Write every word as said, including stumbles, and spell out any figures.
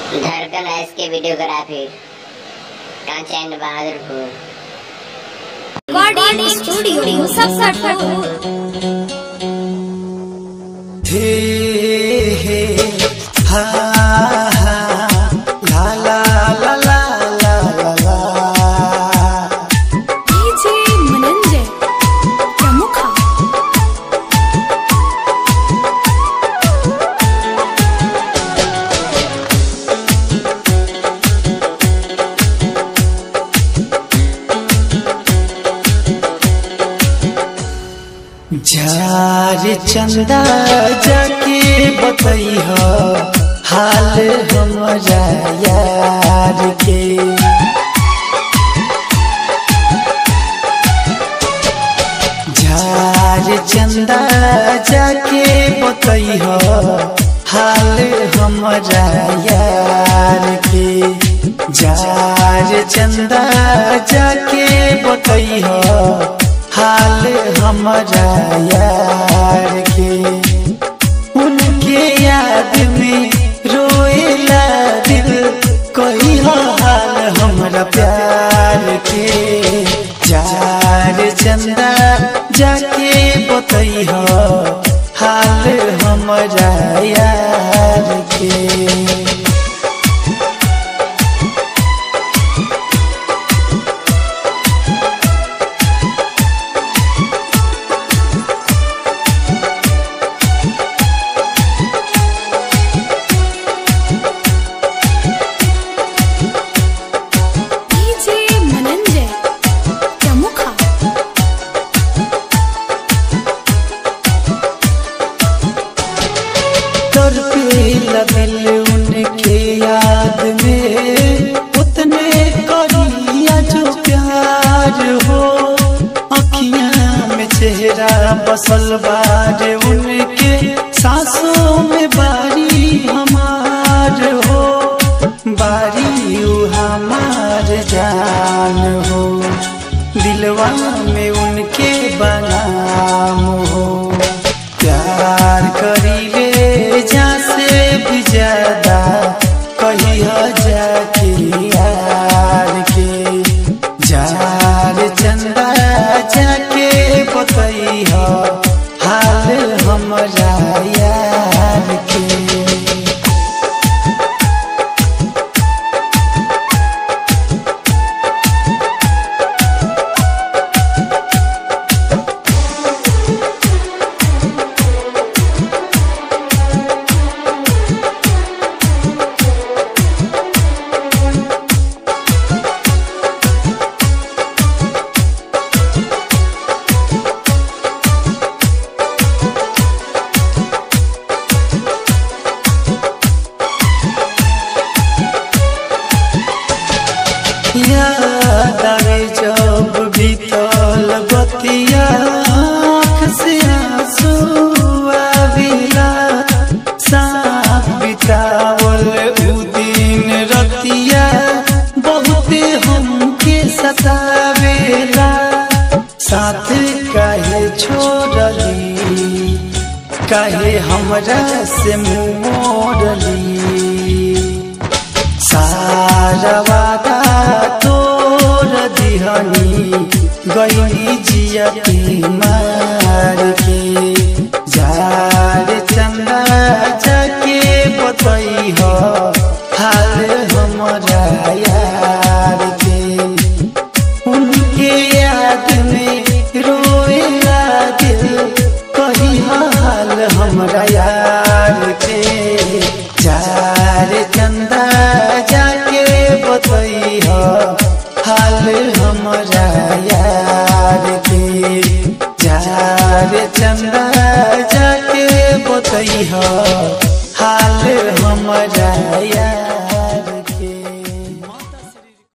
धड़कन S K videography Kanchan Bahadurpur recording studio Muzaffarpur. हे हे हा हा ला ला ला ला ला ला डीजे मनंजय प्रमुख जार चंदा जाके बतैह हाल हमरा यार के। जार चंदा जाके बतैह हाल हमरा यार के। जार चंदा जाके बतैह हाल हमरा यार के। उनके याद में रोएला दिल कोई हाल हमरा प्यार के। जार चंदा जाके बतैह हाल हमरा यार के। दिल उनके याद में उतने करिया जो प्यार हो। अखियां में चेहरा बसल बार उनके सांसों में बारी हमार हो। बारी उ हमार जान हो दिलवा में उनके बनाम हो। प्यार करीले से भी ज्यादा कहिया जाके यार के। जार चंदा जाके बतैह हाल हमरा यार के। याद आवे जब बीतल बतिया आँख से आंसू आवेला। साथ बितावल उ दिन रतिया बहुते हमके सतावेला। साथ काहे छोड़ली काहे हमरा से मुँह मोड़ली। सारा वादा तोड़ दिहनी गईनी जिया के मार के। जार चंदा जाके बतैह हाल हमरा यार के। उनके याद में रोएला दिल कहिह हाल हमरा यार के। जार चंदा जाके बतैह हाल हमरा यार के। जार चंदा जाके बतैह हाल हमरा यार